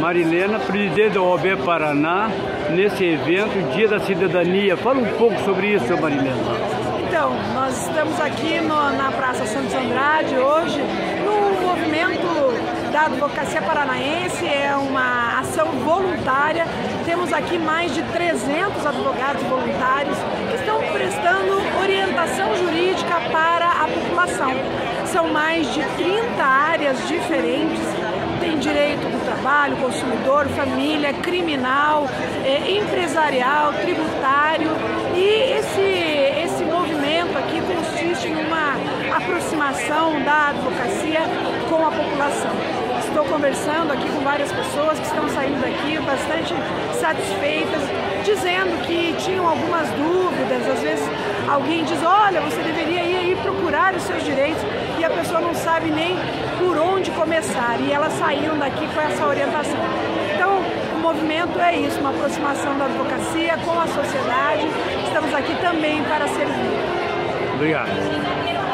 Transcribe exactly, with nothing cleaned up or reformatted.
Marilena, presidente da O A B Paraná, nesse evento, Dia da Cidadania. Fala um pouco sobre isso, Marilena. Então, nós estamos aqui no, na Praça Santos Andrade hoje, no movimento da Advocacia Paranaense, é uma ação voluntária. Temos aqui mais de trezentos advogados voluntários que estão prestando orientação jurídica para a população. São mais de trinta áreas diferentes. Tem direito do trabalho, consumidor, família, criminal, eh, empresarial, tributário, e esse, esse movimento aqui consiste numa aproximação da advocacia com a população. Estou conversando aqui com várias pessoas que estão saindo daqui bastante satisfeitas, dizendo que tinham algumas dúvidas. Às vezes alguém diz, olha, você deveria ir aí procurar os seus direitos, e a pessoa não sabe nem por onde começar, e elas saíram daqui com essa orientação. Então, o movimento é isso, uma aproximação da advocacia com a sociedade. Estamos aqui também para servir. Obrigado.